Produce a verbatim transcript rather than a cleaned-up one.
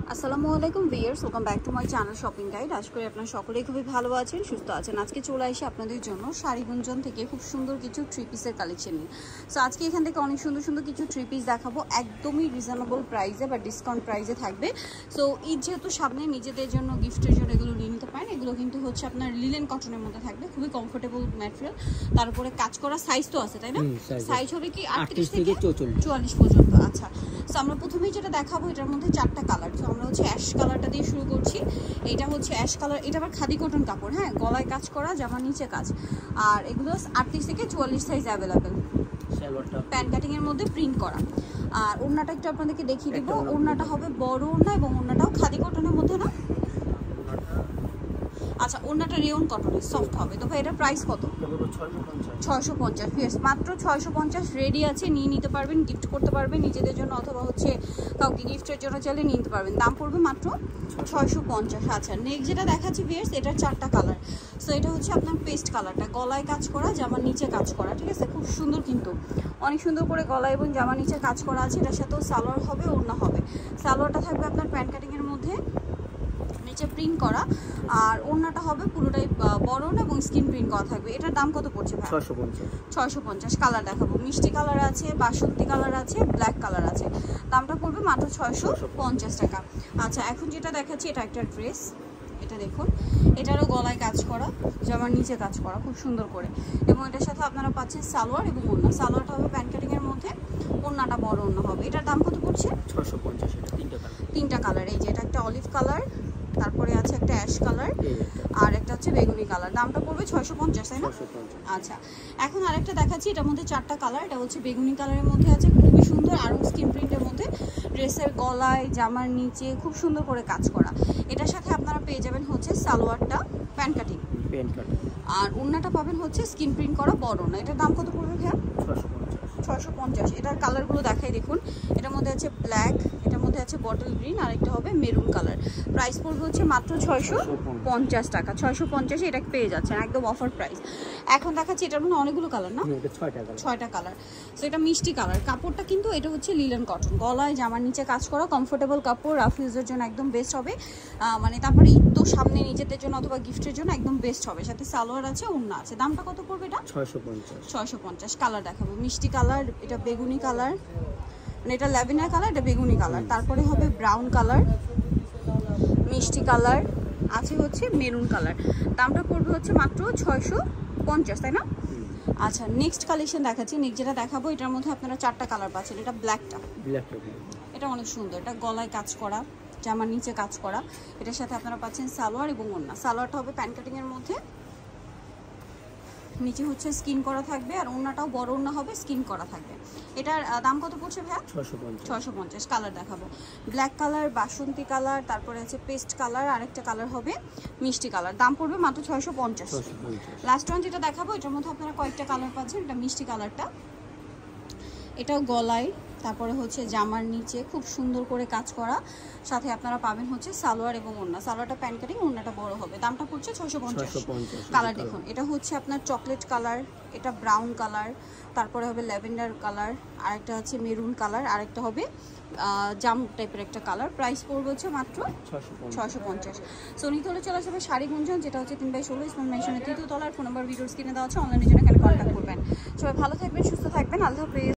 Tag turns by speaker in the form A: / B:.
A: আসসালামু আলাইকুম viewers, welcome back to my channel shopping guide. আশা করি আপনারা সকলেই খুবই ভালো আছেন, সুস্থ আছেন। আজকে চলে আসি আপনাদের জন্য শাড়িগুঞ্জন থেকে খুব সুন্দর কিছু থ্রি পিসের কালেকশন নিয়ে। সো আজকে এখান থেকে অনেক সুন্দর সুন্দর কিছু থ্রি পিস দেখাবো, একদমই রিজনেবল প্রাইসে বা ডিসকাউন্ট প্রাইসে থাকবে। সো ঈদ যেহেতু সামনে, নিজেদের জন্য গিফটের জন্য এগুলো নিয়ে নিতে পারেন। এগুলো কিন্তু হচ্ছে আপনার লিলেন কটনের মধ্যে থাকবে, খুবই কমফোর্টেবল ম্যাটেরিয়াল। তারপরে কাজ করা সাইজ তো আছে, তাই না? সাইজ হবে কি আটত্রিশ থেকে চুয়াল্লিশ পর্যন্ত। আচ্ছা, সো আমরা প্রথমেই যেটা দেখাবো এটার মধ্যে চারটা কালার। তো আমরা হচ্ছে অ্যাশ কালারটা দিয়ে শুরু করছি। এটা হচ্ছে অ্যাশ কালার, এটা আবার খাদি কটন কাপড়, হ্যাঁ, গলায় কাজ করা, জামার নিচে কাজ। আর এগুলো আটত্রিশ থেকে চুয়াল্লিশ সাইজ অ্যাভেলেবেল, প্যান কাটিং এর মধ্যে প্রিন্ট করা। আর ওড়নাটা একটু আপনাদেরকে দেখিয়ে দিব। ওড়নাটা হবে বড় ওড়না এবং ওড়নাটাও খাদি কটনের মধ্যে না? আচ্ছা, ওড়নাটা রেয়ন কটনের সফট হবে। তো ভাই এটার প্রাইস কত? ছয়শো পঞ্চাশ। পিস মাত্র ছয়শো পঞ্চাশ। রেডি আছে, নিয়ে নিতে পারবেন, গিফট করতে পারবেন নিজেদের জন্য, অথবা হচ্ছে কাউকে গিফটের জন্য চাইলে নিয়ে নিতে পারবেন। দাম পড়বে মাত্র ছয়শো পঞ্চাশ। আচ্ছা, নেক্সট যেটা দেখাচ্ছি ভিউয়ার্স, এটার চারটা কালার। সো এটা হচ্ছে আপনার পেস্ট কালারটা, গলায় কাজ করা, জামার নিচে কাজ করা, ঠিক আছে? খুব সুন্দর, কিন্তু অনেক সুন্দর করে গলায় এবং জামার নিচে কাজ করা আছে। এটার সাথেও সালোয়ার হবে, ওড়না হবে। সালোয়ারটা থাকবে আপনার প্যান্ট কাটিংয়ের মধ্যে, নিচে প্রিন্ট করা। আর ওড়নাটা হবে পুরোটাই বড় ওড়না এবং স্কিন প্রিন্ট করা থাকবে। এটার দাম কত পড়ছে ভাই? ছয়শো পঞ্চাশ। কালার দেখাবো, মিষ্টি কালার আছে, বাসন্তী কালার আছে, ব্ল্যাক কালার আছে। দামটা পড়বে মাত্র ছয়শো পঞ্চাশ টাকা। আচ্ছা, এখন যেটা দেখাচ্ছি এটা একটা ড্রেস। এটা দেখুন, এটারও গলায় কাজ করা, জামার নিচে কাজ করা, খুব সুন্দর করে। এবং এটার সাথে আপনারা পাচ্ছেন সালোয়ার এবং ওড়না। সালোয়ারটা হবে প্যান্ট কাটিংয়ের মধ্যে, ওড়নাটা বড় ওড়না হবে। এটার দাম কত পড়ছে? ছয়শো পঞ্চাশ। তিনটা কালার, এই যে এটা একটা অলিভ কালার, তারপরে আছে একটা অ্যাশ কালার, আর একটা হচ্ছে বেগুনি কালার। দামটা পড়বে ছয়শো পঞ্চাশ, তাই না? আচ্ছা, এখন আরেকটা দেখাচ্ছি, এটার মধ্যে চারটা কালার। এটা হচ্ছে বেগুনি কালারের মধ্যে আছে, খুবই সুন্দর, আর স্কিন প্রিন্টের মধ্যে। ড্রেসের গলায়, জামার নিচে খুব সুন্দর করে কাজ করা। এটার সাথে আপনারা পেয়ে যাবেন হচ্ছে সালোয়ারটা প্যান্ট কাটিং, আর ওড়নাটা পাবেন হচ্ছে স্কিন প্রিন্ট করা বড় ওড়না। এটার দাম কত পড়বে ভাইয়া? ছয়শো পঞ্চাশ। এটার কালারগুলো দেখাই দেখুন। এটার মধ্যে আছে ব্ল্যাক, এটার মধ্যে আছে বটল গ্রিন, আর একটা হবে মেরুন কালার। প্রাইস পড়বে হচ্ছে মাত্র ছয়শো পঞ্চাশ টাকা। ছয়শো পঞ্চাশে এটা পেয়ে যাচ্ছেন, একদম অফার প্রাইস। এখন দেখাচ্ছি এটার মধ্যে অনেকগুলো কালার, না? ছয়টা কালার। সো এটা মিষ্টি কালার। কাপড়টা কিন্তু এটা হচ্ছে লিলেন কটন, গলায় জামার নিচে কাজ করা, কমফোর্টেবল কাপড়, রাফ ইউজের জন্য একদম বেস্ট হবে। মানে তারপরে ঈদ তো সামনে, নিজেদের জন্য অথবা গিফটের জন্য একদম বেস্ট হবে। সাথে সালোয়ার আছে, ওড়না আছে। দামটা কত পড়বে এটা? ছয়শো পঞ্চাশ। ছয়শো পঞ্চাশ। কালার দেখাবো, মিষ্টি কালার, এটা বেগুনি কালার, মানে এটা ল্যাভেন্ডার কালার, এটা বেগুনি কালার, তারপরে হবে ব্রাউন কালার, মিষ্টি কালার আছে, হচ্ছে মেরুন কালার। দামটা পড়বে হচ্ছে মাত্র ছয়শো পঞ্চাশ, তাই না? আচ্ছা, নেক্সট কালেকশন দেখাচ্ছি। নেক্সট যেটা দেখাবো এটার মধ্যে আপনারা চারটা কালার পাচ্ছেন। এটা ব্ল্যাকটা, এটা অনেক সুন্দর, এটা গলায় কাজ করা, জামার নিচে কাজ করা। এটার সাথে আপনারা পাচ্ছেন সালোয়ার এবং ওড়না। সালোয়ারটা হবে প্যান্ট কাটিং এর মধ্যে, নিচে হচ্ছে স্কিন করা থাকবে, আর ওড়নাটাও বড় ওড়না হবে, স্কিন করা থাকবে। এটার দাম কত পড়ছে ভাইয়া? ছয়শো পঞ্চাশ। কালার দেখাবো, ব্ল্যাক কালার, বাসন্তী কালার, তারপরে আছে পেস্ট কালার, আরেকটা কালার হবে মিষ্টি কালার। দাম পড়বে মাত্র ছয়শো পঞ্চাশ। লাস্ট ওয়ান যেটা দেখাবো এটার মধ্যে আপনারা কয়েকটা কালার পাচ্ছেন। এটা মিষ্টি কালারটা, এটাও গলায়, তারপরে হচ্ছে জামার নিচে খুব সুন্দর করে কাজ করা, সাথে আপনারা পাবেন হচ্ছে সালোয়ার এবং ওড়না। সালোয়ারটা প্যান্ট কাটিং, ওড়নাটা বড় হবে। দামটা পড়ছে ছয়শো পঞ্চাশ। কালার দেখুন, এটা হচ্ছে আপনার চকলেট কালার, এটা ব্রাউন কালার, তারপরে হবে ল্যাভেন্ডার কালার, আরেকটা হচ্ছে মেরুন কালার, আরেকটা হবে জাম টাইপের একটা কালার। প্রাইস পড়বে হচ্ছে মাত্র ছয়শো পঞ্চাশ। সো নিতে হলে চলে আসবে শাড়িগুঞ্জন, যেটা হচ্ছে তিন বাই ষোলো ইসলাম মেনশনের তৃতীয় তলার। ফোন নাম্বার ভিডিওর স্ক্রিনে দেওয়া আছে, অনলাইনের জন্য এখানে কন্ট্যাক্ট করবেন। সবাই ভালো থাকবেন, সুস্থ থাকবেন, আল্লাহ হাফেজ।